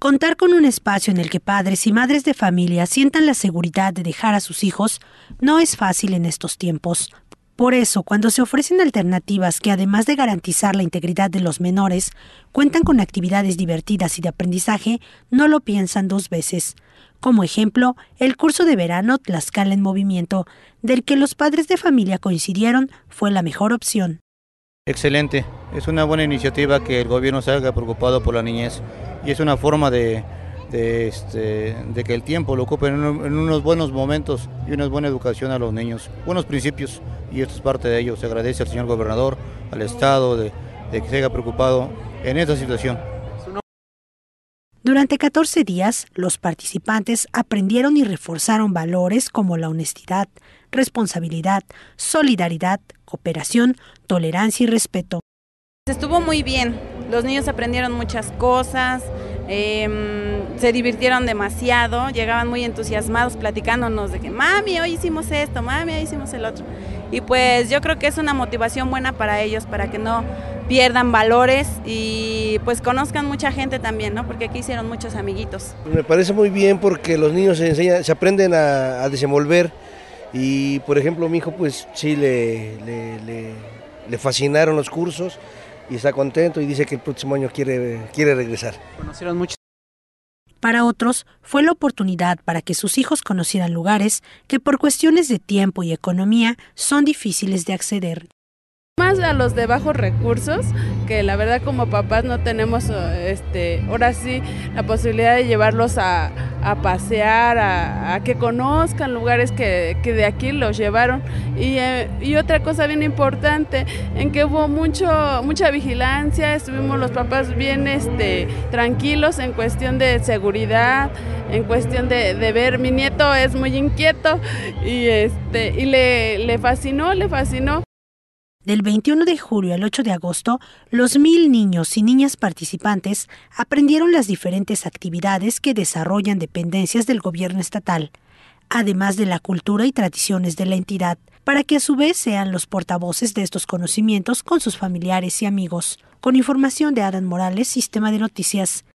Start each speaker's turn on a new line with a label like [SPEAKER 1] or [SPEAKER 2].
[SPEAKER 1] Contar con un espacio en el que padres y madres de familia sientan la seguridad de dejar a sus hijos no es fácil en estos tiempos. Por eso, cuando se ofrecen alternativas que, además de garantizar la integridad de los menores, cuentan con actividades divertidas y de aprendizaje, no lo piensan dos veces. Como ejemplo, el curso de verano Tlaxcala en Movimiento, del que los padres de familia coincidieron, fue la mejor opción.
[SPEAKER 2] Excelente, es una buena iniciativa que el gobierno se haga preocupado por la niñez y es una forma de que el tiempo lo ocupe en unos buenos momentos y una buena educación a los niños, buenos principios, y esto es parte de ello. Se agradece al señor gobernador, al Estado, de que se haya preocupado en esta situación.
[SPEAKER 1] Durante 14 días, los participantes aprendieron y reforzaron valores como la honestidad, responsabilidad, solidaridad, cooperación, tolerancia y respeto.
[SPEAKER 3] Estuvo muy bien, los niños aprendieron muchas cosas, se divirtieron demasiado, llegaban muy entusiasmados platicándonos de que mami, hoy hicimos esto, mami, hoy hicimos el otro. Y pues yo creo que es una motivación buena para ellos, para que no pierdan valores y pues conozcan mucha gente también, ¿no? Porque aquí hicieron muchos amiguitos.
[SPEAKER 4] Me parece muy bien porque los niños se aprenden a desenvolver y por ejemplo mi hijo pues sí le fascinaron los cursos y está contento y dice que el próximo año quiere regresar.
[SPEAKER 5] Conocieron mucho.
[SPEAKER 1] Para otros, fue la oportunidad para que sus hijos conocieran lugares que por cuestiones de tiempo y economía son difíciles de acceder.
[SPEAKER 6] Más a los de bajos recursos, que la verdad como papás no tenemos ahora sí la posibilidad de llevarlos a pasear, a que conozcan lugares que de aquí los llevaron. Y otra cosa bien importante, en que hubo mucha vigilancia, estuvimos los papás bien tranquilos en cuestión de seguridad, en cuestión de ver. Mi nieto es muy inquieto y le fascinó.
[SPEAKER 1] Del 21 de julio al 8 de agosto, los 1,000 niños y niñas participantes aprendieron las diferentes actividades que desarrollan dependencias del gobierno estatal, además de la cultura y tradiciones de la entidad, para que a su vez sean los portavoces de estos conocimientos con sus familiares y amigos. Con información de Adán Morales, Sistema de Noticias.